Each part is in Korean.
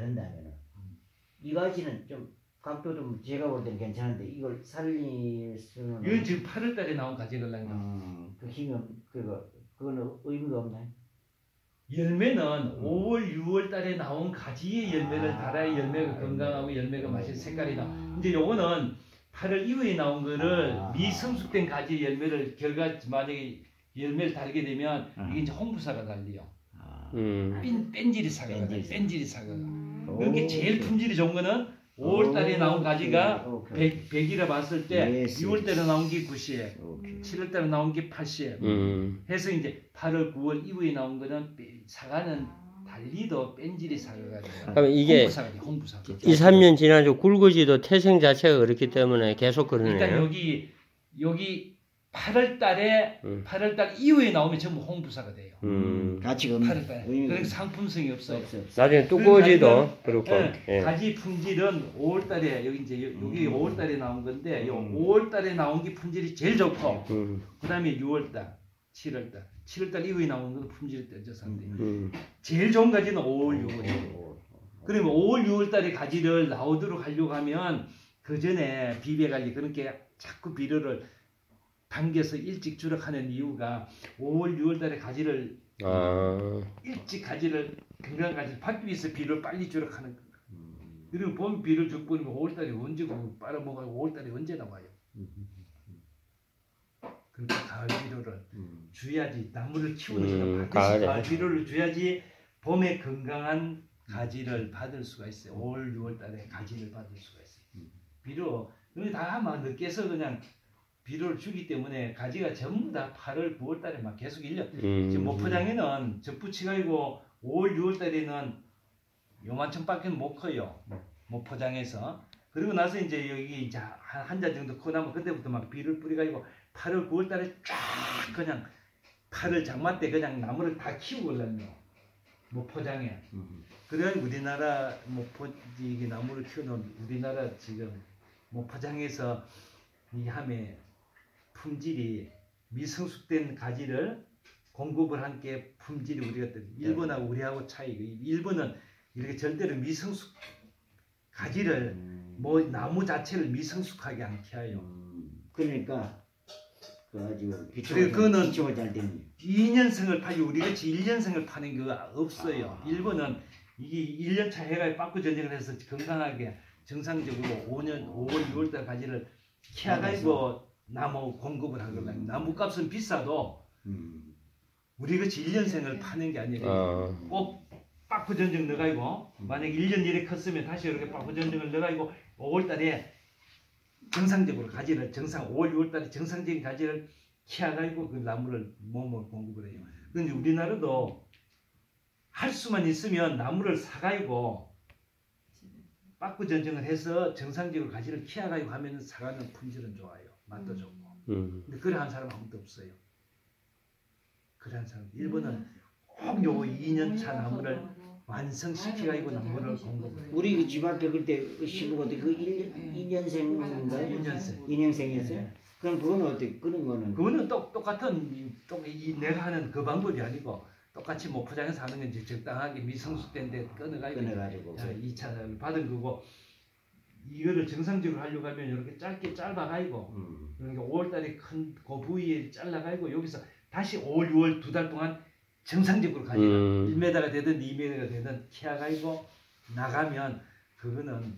된다면은 이 가지는 좀 각도 좀 제가 볼 때는 괜찮은데 이걸 살릴 수는 이건 지금 8월달에 나온 가지걸랑이다. 그 힘이 그거는 의미가 없나요? 열매는 5월, 6월달에 나온 가지의 열매를 달아야 열매가 건강하고 열매가 맛있는 색깔이 나. 이제 요거는 8월 이후에 나온 거를 미성숙된 가지의 열매를 만약에 열매를 달게 되면 이게 이제 홍부사가 달리요. 뺀질이 사과가 달려. 뺀질이 사과가. 그렇게 제일 품질이 좋은 거는 5월달에 나온 가지가 100이라 봤을 때 6월달에 나온 게 90에 7월달에 나온 게 80에 해서 이제 8월 9월 이후에 나온 거는 사과는 달리도 뺀질이 사과가 돼요. 그러면 이게 홍부사가 2, 3년 지나도 굵어지도 태생 자체가 그렇기 때문에 계속 그러네요. 일단 여기 8월달 이후에 나오면 전부 홍부사가 돼요. 가치가 8월달에. 그러니까 상품성이 없어요. 나중에 두꺼워지도 그렇고. 예. 가지 품질은 5월달에 여기 이제 여기 5월달에 나온 건데 요 5월달에 나온 게 품질이 제일 좋고 그다음에 6월달, 7월달 이후에 나온 건 품질이 떨어져서 안 돼요. 제일 좋은 가지는 5월, 6월이에요. 그러면 5월, 6월달에 가지를 나오도록 하려고 하면 그 전에 비배 관리 그렇게 자꾸 비료를 당겨서 일찍 주력하는 이유가 5월, 6월달에 가지를 일찍 가지를 건강한 가지를 받기 위해서 비료를 빨리 주력하는 거예요. 그리고 봄 비료 쭉 뿌리면 5월달에 언제 빨아먹어요? 5월달에 언제 나와요? 그러니까 가을 비료를 줘야지 나무를 키우는 거는 가을 비료를 줘야지 봄에 건강한 가지를 받을 수가 있어요. 5월, 6월달에 가지를 받을 수가 있어요. 비료 다 막 늦게서 그냥 비료를 주기 때문에 가지가 전부 다 8월, 9월달에 막 계속 1년. 지금 모포장에는 접붙이가지고 5월, 6월달에는 요만큼밖에 못 커요. 모포장에서. 그리고 나서 이제 여기 이제 한 자 정도 커 나면 그때부터 막 비료를 뿌려가지고 8월, 9월달에 쫙 그냥 8월 장마 때 그냥 나무를 다 키우거든요. 모포장에. 그래야 우리나라 이게 나무를 키우는 우리나라 지금 모포장에서 이 함에 품질이 미성숙된 가지를 공급을 한 게 품질이 우리가 일본하고 우리하고 차이고 일본은 이렇게 절대로 미성숙 가지를 뭐 나무 자체를 미성숙하게 않게 해요. 그러니까 그래가지고 그거는 비초가 잘 되는 2년생을 파지 우리같이 1년생을 파는 게 없어요. 일본은 이게 1년차 해가 빠꾸 전쟁을 해서 건강하게 정상적으로 5월 6월달 가지를 키워가지고 나무 공급을 하거든요. 나무 값은 비싸도 우리같이 1년생을 파는 게 아니라 꼭 빠꾸 전쟁 넣어가지고 만약 1년 이래 컸으면 다시 이렇게 빠꾸 전쟁을 넣어가지고 5월달에 정상적으로 가지를 5월 6월달에 정상적인 가지를 키워가지고 그 나무를 몸을 공급을 해요. 그런데 우리나라도 할 수만 있으면 나무를 사가지고 빠꾸 전쟁을 해서 정상적으로 가지를 키워가지고 하면 사과는 품질은 좋아요. 맛도 좋고. 근데 그래 한 사람 아무도 없어요. 그래 한 사람. 일본은 꼭 요거 2년차 나무를 완성시켜가지고 나무를 공급을 해요. 우리 집 앞에 그때 시부가 그 2년생인가요? 2년생이었어요? 그럼 그건 어떻게 그런 거는? 그거는 똑같은 내가 하는 그 방법이 아니고 똑같이 뭐 포장해서 하는 건 이제 적당하게 미성숙된 데 끊어가지고 2차 받은 거고 이거를 정상적으로 하려고 하면 이렇게 짧게 짧아가지고 그러니까 5월달에 큰 그 부위에 잘라가지고 여기서 다시 5월, 6월 2달 동안 정상적으로 가지가 1m가 되든 2m가 되든 키워가지고 나가면 그거는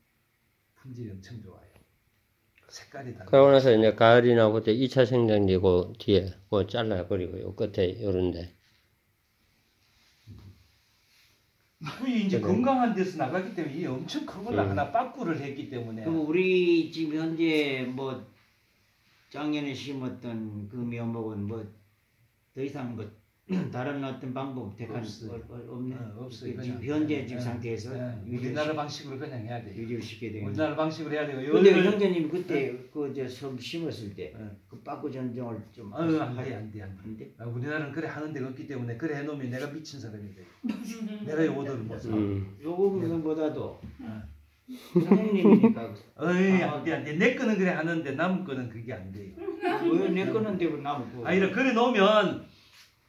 품질이 엄청 좋아요. 색깔이 달라요. 그러고 나서 이제 가을이나 그때 2차 생장되고 뒤에 뭐 잘라버리고 요 끝에 요런데 이제 건강한 데서 나가기 때문에 이 엄청 큰 걸 하나 빠꾸를 했기 때문에. 그럼 우리 지금 현재 뭐 작년에 심었던 그 묘목은 뭐 더 이상 뭐 다른 어떤 방법 택할 수 없네. 없어요. 지금 현재 지금 상태에서 우리나라 방식으로 그냥 해야 돼요. 유지를 시켜야 돼요. 우리나라 방식으로 해야 돼요. 근데 형제님 그때 처음 심었을 때 그 빠꾸 전쟁을 좀 안 돼. 우리나라는 그래 하는 데가 없기 때문에 그래 해놓으면 내가 미친 사람이 돼요. 내가 이 오더를 못 사. 요거보다도 사장님이니까 안 돼. 내 거는 그래 하는데 남 거는 그게 안 돼요. 왜 내 거는 되고 남 거? 아니라 그래 놓으면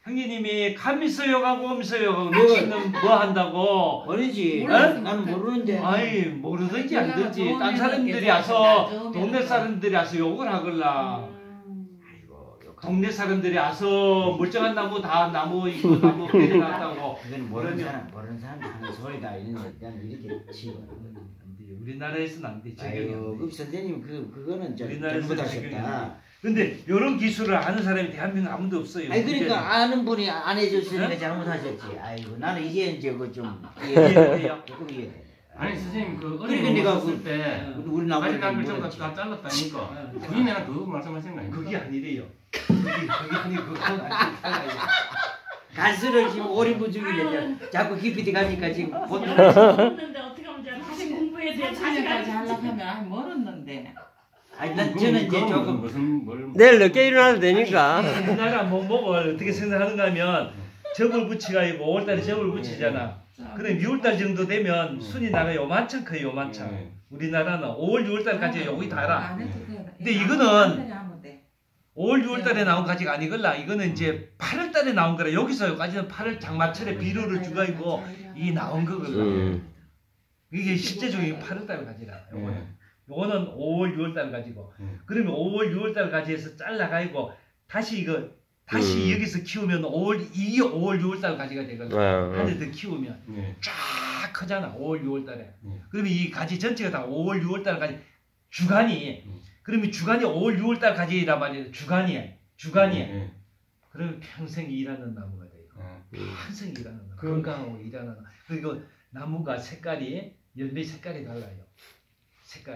형제님이 감미서역하고 음서역하고 낚시는 뭐 한다고? 모르지. 몰라. 나는 모르는데. 아이 모르든지 안 듣지. 좋은 딴 애는 사람들이 괜찮아. 와서 좋은 동네 애는 사람들이 와서 욕을 하걸라. 아이고, 동네 사람들이 와서 멀쩡한 나무 다 나무 이거 나무 내려놨다고. 그건 모르는 사람 하는 소리다 이런 난 이렇게 치고. 안 돼. 우리나라에서는 안 돼. 적용이 아유, 안 돼. 그 선생님 그거는 저 우리나라에서 잘못하셨다. 근데 이런 기술을 아는 사람이 대한민국 아무도 없어요. 아니 그러니까 아는 분이 안 해줬으니까 네? 잘못하셨지. 아이고 나는 이제 그좀 이해돼요? 조금 이해. 아니 선생님 그 그러니까 어린 내가 거 그- 쓸 때 우리 가지 나무를 감을 좀 뭐였지? 다 잘랐다니까 응. 그게 내가 그거 말씀하신 거 아닙니까? 그게 아니래요. 그게 아니고 그건 아니고 갈수록 지금 오리무중이래. 자꾸 깊이 들어가니까 지금 곧 없는데 어떻게 하면 돼? 다시 공부해야 돼. 다시 사진까지 가야지. 하려면 아이 멀었는데. 아니 난 저는 이제 조금 무슨 뭘 내일 늦게 일어나도 되니까. 우리나라 뭐목을 어떻게 생각하는가 하면 접을 붙이가 있고 5월달에 접을 붙이잖아. 그럼 6월달 정도 되면 순이 나가 요만큼 커요 요만큼. 네. 우리나라는 5월 6월달까지 여기 달아. 안 해도 돼. 근데 이거는 하면 돼. 5월 6월달에 나온 가지가 아니걸라. 이거는 이제 8월달에 나온 거라. 여기서 여기까지는 8월 장마철에 비료를 주가 있고 이 나온 거걸라. 이게 실제적인 8월달 가지라. 요거는. 요거는 5월 6월달 가지고. 그러면 5월 6월달 가지에서 잘라가지고 다시 이거 다시 여기서 키우면 이게 5월 6월달 가지가 되거든. 한 대 더 키우면 네. 쫙 크잖아. 5월 6월달에. 그러면 이 가지 전체가 다 5월 6월달 가지 주간이. 그러면 주간이 5월 6월달 가지란 말이야. 주간이야. 네. 그러면 평생 일하는 나무가 돼요. 평생 일하는 나무. 건강하고 일하는 나무. 그리고 나무가 색깔이 열매 색깔이 달라요. 색깔이.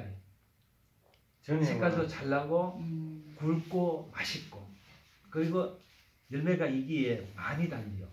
색깔도 잘 나고 굵고 맛있고 그리고 열매가 이기에 많이 달려.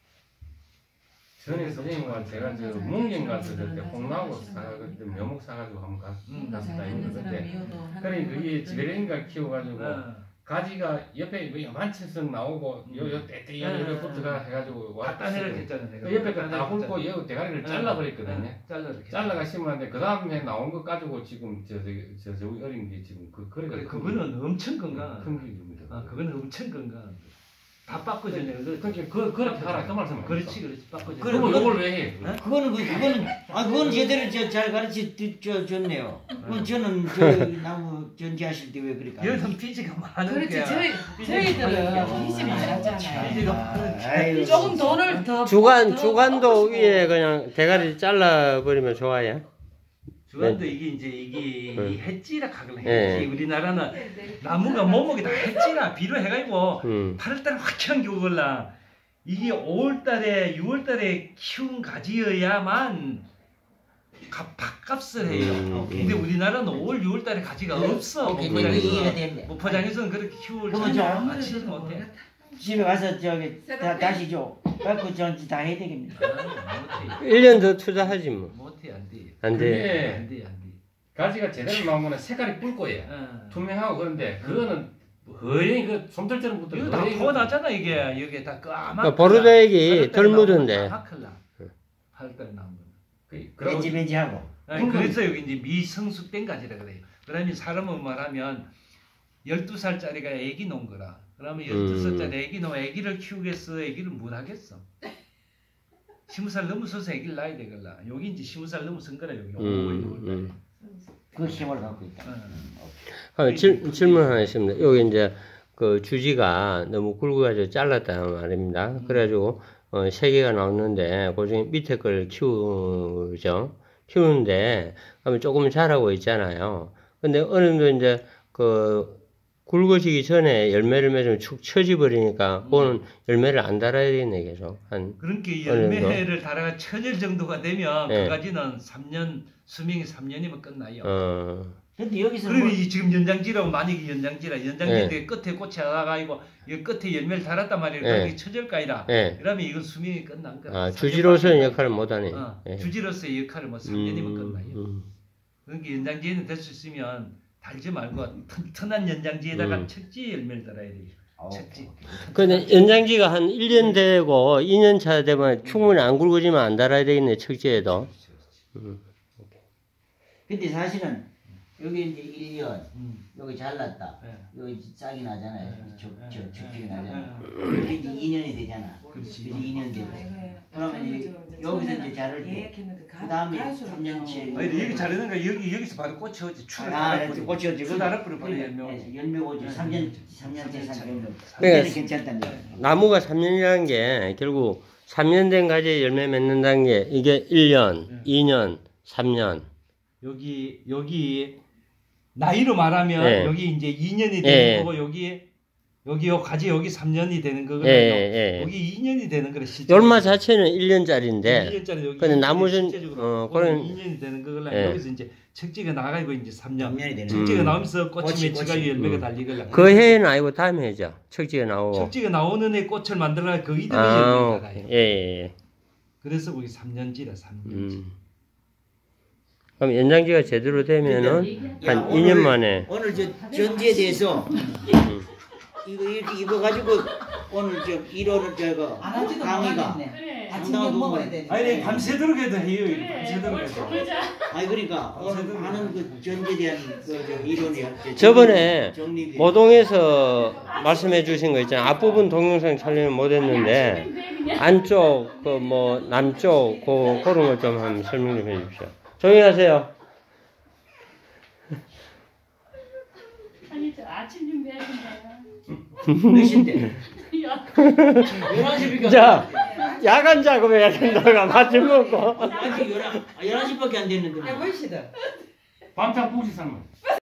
전에 선생님과 제가 저 문경 갔을 때 홍나무 사가지고 묘목 사가지고 한번 갔었다 했는데 그때 그래 그게 지레인가 키워가지고 가지가 옆에 뭐 요만치씩 나오고 요 떼떼한 요래 붙어가 해가지고 갖다 내려 했잖아 내가. 그 옆에 다 굵고 요 대가리를 잘라버렸거든요. 잘라가 심었는데 그 다음에 나온 거 가지고 지금 저 어린 게 지금 그래 그거는 엄청 건강한. 큰 길입니다. 그거는 엄청 건강한. 다 바꿔줬네. 그렇게 하라 그 말씀. 그렇지 바꿔줘. 그럼 요걸 왜 해? 그거는 그건 제대로 잘 가르쳐 줬네요. 그럼 저는 저 나무 전지하실 때 왜 그럴까? 여든 피지가 많은 그렇지 게. 저희들은 희심이 많았잖아요. 피지가 많은 아이고. 조금 돈을 더 주간도 위에 그냥 대가리 잘라버리면 좋아요. 주간도 이게 이 햇지라 가글 네. 햇지. 우리나라는 나무가 몸목이 다 햇지라 비료 해가지고 8월달에 확 키우걸라. 이게 5월달에 6월달에 키운 가지여야만 밥값을 해요. 근데 우리나라는 5월 6월달에 가지가 없어. 오케이, 이해가 됐네. 목포장에서는 그렇게 키울 그러면 줄 좀 아치지 못해. 집에 가서 저기 다시 줘. 갖고 전지 다 해야 되겠네. 1년 더 투자하지 뭐. 못해 안 돼. 안 돼. 그게 안 돼. 가지가 제대로 나온 거는 색깔이 붉고요. 투명하고 그런데 그거는 거의 그 솜털처럼 붙어. 이거 다 포나잖아 이게 여기 다 까맣. 보르데액이 덜 묻은데. 8월달에 나온 거. 매지매지하고. 그래서 여기 이제 미성숙된 가지라 그래요. 그러면 사람은 말하면 12살짜리가 애기 놓은 거라. 그러면 12살짜리 애기 놓으면 애기를 키우겠어? 애기를 못 하겠어. 20살 넘어서서 애기를 낳아야 되걸라. 여기 이제 20살 넘어선 거라 여기 5월 6월달에. 그 힘을 갖고 있다. 질문 하나 있습니다. 여기 이제 그 주지가 너무 굵어가지고 잘랐단 말입니다. 그래가지고 3개가 나왔는데 그 중에 밑에 걸 키우죠. 키우는데 그러면 조금 자라고 있잖아요. 근데 어느 정도 이제 그 굵어지기 전에 열매를 맺으면 축 처지버리니까 그거는 열매를 안 달아야 되겠네 계속. 그러니까 열매를 달아가 처질 정도가 되면 네. 그 가지는 3년 수명이 3년이면 끝나요. 근데 여기서 그러면 지금 연장지라고 만약에 연장지인데 끝에 꽃이 나가지고 이 끝에 열매를 달았단 말이에요. 그게 처질까이라. 그러면 이건 수명이 끝난 거야. 주지로서의 역할을 못하네. 주지로서의 역할을 뭐 3년이면 끝나요. 그러니까 연장지에는 될 수 있으면 달지 말고 튼튼한 연장지에다가 척지 열매를 달아야 돼요. 척지. 근데 연장지가 한 1년 되고 2년 차 되면 충분히 안 굵어지면 안 달아야 되겠네 척지에도. 근데 사실은 여기 이제 1년, 여기 잘랐다. 네. 여기 짝이 나잖아요. 축축이 나잖아요. 네. 여기 이제 2년이 되잖아. 그렇지. 2년 되고. 그러면 이제 여기서 이제 자를 때, 그 다음에 3년치. 아니 여기 자르는 거 여기서 바로 꽂혀지 추를 꽂혀지고. 수 달아버려 버려 열매 오지. 3년째 열매. 그러니까 그때는 괜찮다는 거야. 나무가 3년이라는 게 결국 3년 된 가지에 열매 맺는다는 게 이게 1년, 2년, 3년. 여기 나이로 말하면 예. 여기 이제 2년이 되는 예. 거고 여기 요 가지 여기 3년이 되는 거거든요. 예. 여기 2년이 되는 거래 실제로. 열마 자체는 1년짜리인데 1년짜리 여기 근데 나무는 실제적으로 그런 2년이 되는 거걸라 예. 여기서 이제 척지가 나가고 이제 3년. 3년이 되는 척지가 나오면서 꽃이 꽃이, 맺히가 꽃이. 열매가 달리걸라. 그 해는 아니고 다음 해죠. 척지가 나오고. 척지가 나오는 해 꽃을 만들어 그 이듬해 아, 열매가 달아요. 예. 그래서 거기 3년지라 3년지. 그럼 연장지가 제대로 되면은 야, 한 2년 만에 오늘 저 전지에 대해서 이거 이렇게 입어 가지고 오늘 저 1호는 저거 안 하지도 강의가 못하겠네. 그래. 아침 밥 먹어야 돼. 아니 밤새도록 해도 해요. 그래. 밤새도록 해도. 보자. 아니 그러니까 오늘 하는 그 전지에 대한 그저 이론이 저번에 정립이 모동에서 말씀해 주신 거 있잖아요. 앞부분 동영상 촬영을 못 했는데 안쪽 그 뭐 남쪽 그런 거 좀 한번 설명 좀 해 주십시오. 조용히 하세요. 아니 저 아침 준비해야 된다. 몇 시인데? 야, 11시니까 자, 야간 작업해야 된다가 마침 먹고. 아직 11시밖에 안 됐는데 야, 벌시다. 밤장 국지 삶아.